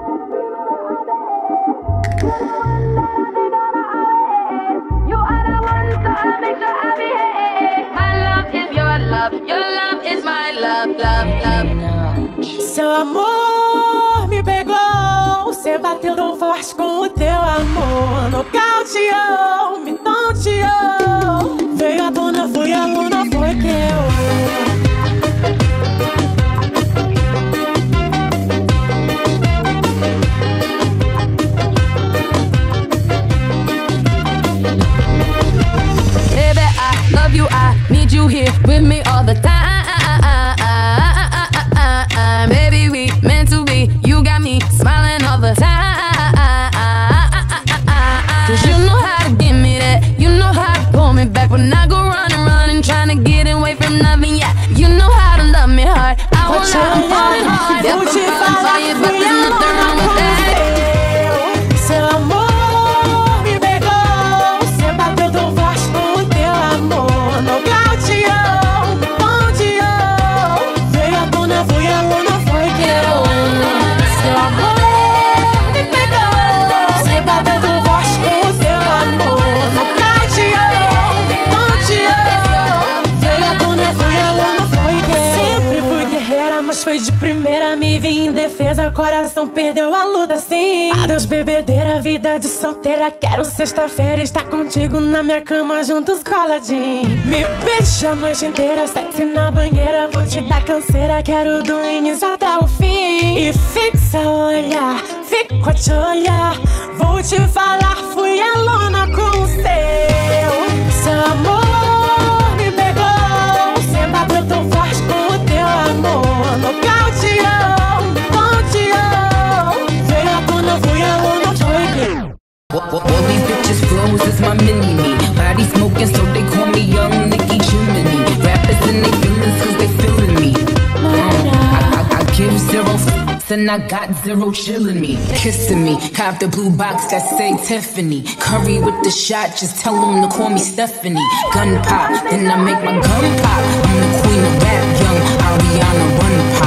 You are the one, so I make sure I behave. My love is your love is my love, love. Seu amor me pegou, você bateu tão forte com o teu amor. Nocauteou, me tonteou. Veio a dona, foi a luna, foi K.O. Love you, I need you here with me all the time. Baby, we meant to be. You got me smiling all the time. Cause you know how to give me that. You know how to pull me back when I go running, trying to get away from nothing. Yeah, you know how to love me hard. I will not falling hard. Yep, I'm falling for you, but there's nothing wrong with that. Seu amor me pegou, você bateu tão forte com o teu amor. Nocauteou, me tonteou. Veio a dona, foi a luna, foi K.O. Seu amor me pegou, você bateu tão forte com o teu amor. Nocauteou, me tonteou. Veio a dona, foi a luna, foi K.O. Sempre fui guerreira, mas foi de primeira. Me vi em defesa, coração perdeu a luta sim. Adeus bebedeira, vida de solteira. Quero sexta-feira estar contigo na minha cama, juntos coladinho. Me beija a noite inteira, sexy na banheira. Vou te dar canseira, quero do início até o fim. E fixa o olhar, fico a te olhar. Vou te falar, fui aluna com o seu amor me pegou, você bateu tão forte com o teu amor. Nocauteou, me tonteou. Veio a dona, fui aluna, foi K.O. All these bitches flows is my mini-me. Body smoking, so they call me Young Nicki Jiminy. Rappers in they feelings cause they feeling me. I give zero f***s and I got zero chillin' me. Kissing me, cop the blue box that say Tiffany. Curry with the shot, just tell them to call me Stephanie. Gun pop, then I make my gun pop. I'm the queen of rap, young Ariana, run pop.